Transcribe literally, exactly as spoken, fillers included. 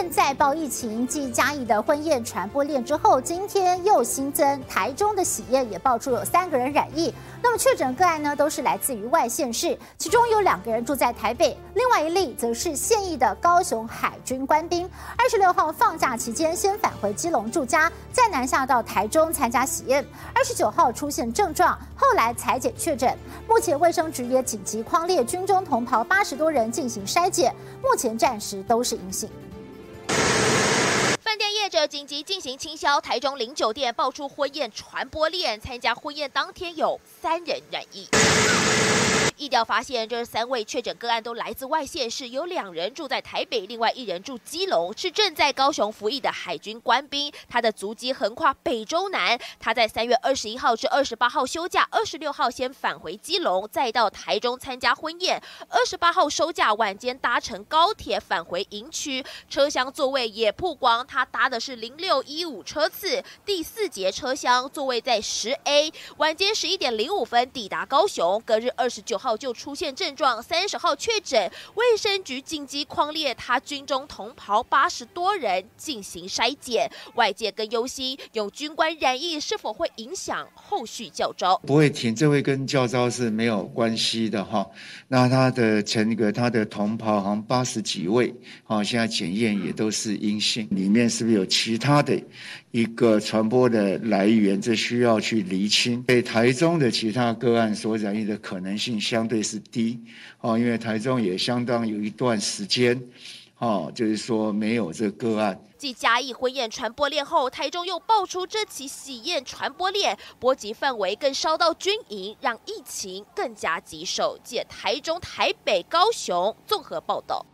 正在爆疫情，继嘉义的婚宴传播链之后，今天又新增台中的喜宴也爆出有三个人染疫。那么确诊个案呢，都是来自于外县市，其中有两个人住在台北，另外一例则是现役的高雄海军官兵。二十六号放假期间，先返回基隆住家，再南下到台中参加喜宴。二十九号出现症状，后来采检确诊。目前卫生局也紧急匡列军中同袍八十多人进行筛检，目前暂时都是阴性。 饭店业者紧急进行清消，台中零酒店爆出婚宴传播链，参加婚宴当天有三人染疫。疫调发现，这三位确诊个案都来自外县市，有两人住在台北，另外一人住基隆，是正在高雄服役的海军官兵。他的足迹横跨北中南，他在三月二十一号至二十八号休假，二十六号先返回基隆，再到台中参加婚宴。二十八号收假，晚间搭乘高铁返回营区，车厢座位也曝光，他搭的是零六一五车次，第四节车厢，座位在十 A。晚间十一点零五分抵达高雄，隔日二十九号就出现症状，三十号确诊，卫生局紧急匡列他军中同袍八十多人进行筛检。外界更忧心，有军官染疫是否会影响后续教召？ 不会停，这会跟教召是没有关系的哈。那他的前一个他的同袍好像八十几位，啊，现在检验也都是阴性，里面是不是有其他的一个传播的来源？这需要去厘清。对台中的其他个案所染疫的可能性相对是低，哦，因为台中也相当有一段时间，哦，就是说没有这个案。 继嘉义婚宴传播链后，台中又爆出这起喜宴传播链，波及范围更烧到军营，让疫情更加棘手。借台中、台北、高雄综合报道。